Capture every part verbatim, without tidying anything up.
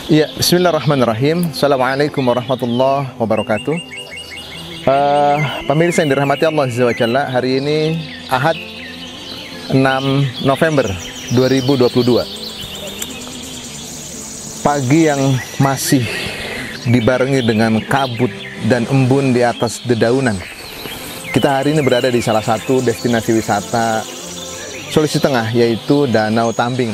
Ya, bismillahirrahmanirrahim. Assalamualaikum warahmatullahi wabarakatuh. uh, Pemirsa yang dirahmati Allah Azza wa Jalla, hari ini Ahad enam November dua ribu dua puluh dua. Pagi yang masih dibarengi dengan kabut dan embun di atas dedaunan. Kita hari ini berada di salah satu destinasi wisata Sulawesi Tengah, yaitu Danau Tambing.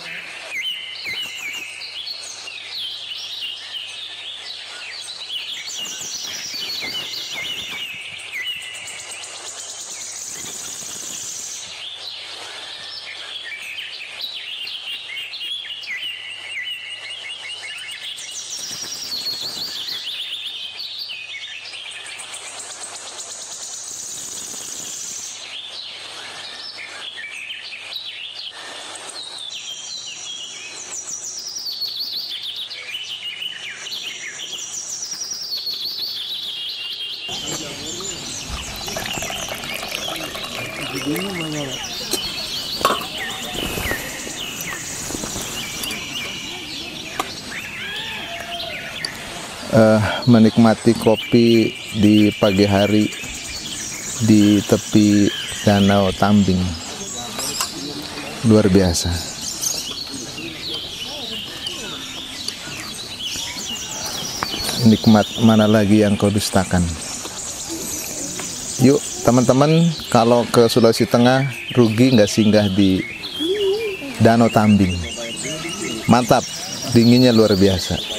Uh, menikmati kopi di pagi hari di tepi Danau Tambing, luar biasa. Nikmat mana lagi yang kau dustakan. Yuk teman-teman, kalau ke Sulawesi Tengah rugi nggak singgah di Danau Tambing. Mantap, dinginnya luar biasa.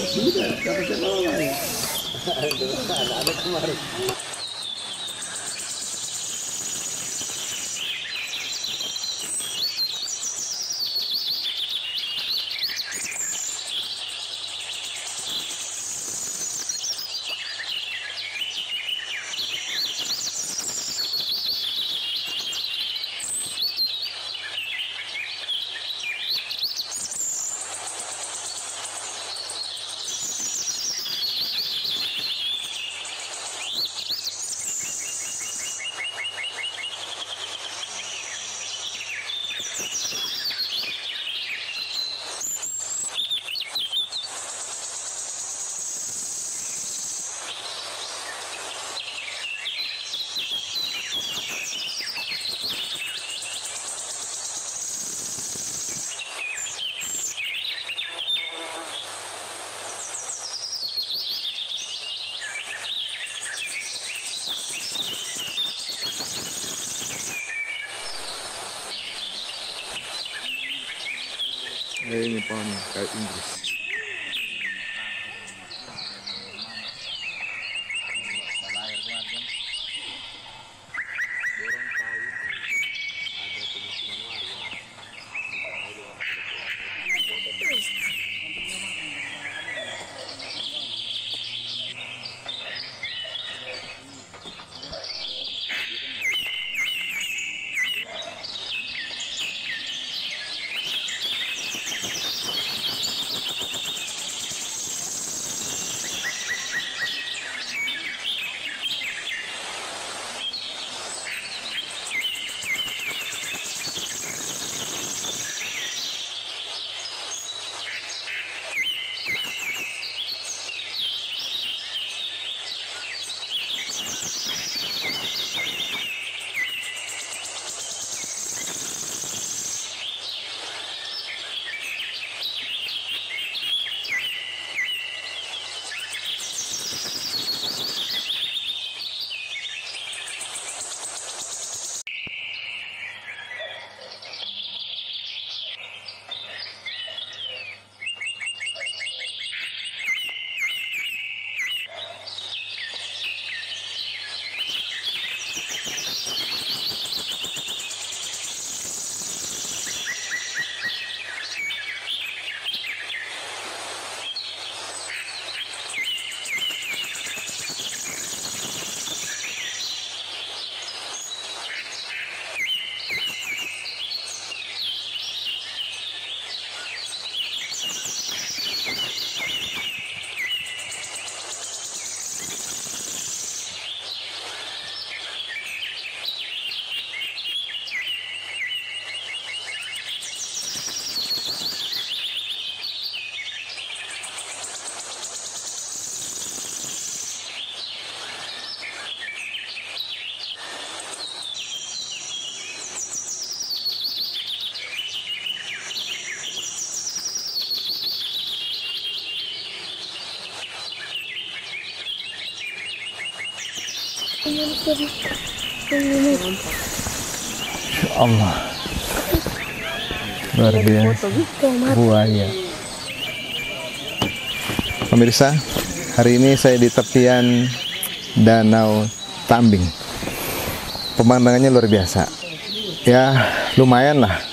Ini pohon kayu Inggris. Ya Allah, luar biasa buaya. Pemirsa, hari ini saya di tepian Danau Tambing. Pemandangannya luar biasa. Ya, lumayan lah